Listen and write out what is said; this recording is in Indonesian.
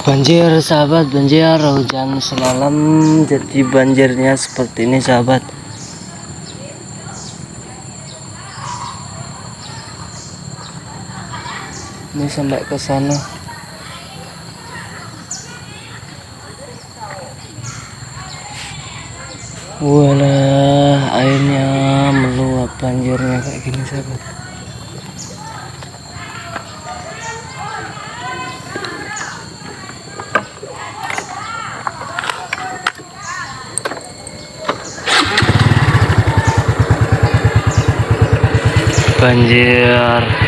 Banjir sahabat, banjir hujan semalam, jadi banjirnya seperti ini sahabat. Ini sampai ke sana. Walah, airnya meluap, banjirnya kayak gini sahabat. Banjir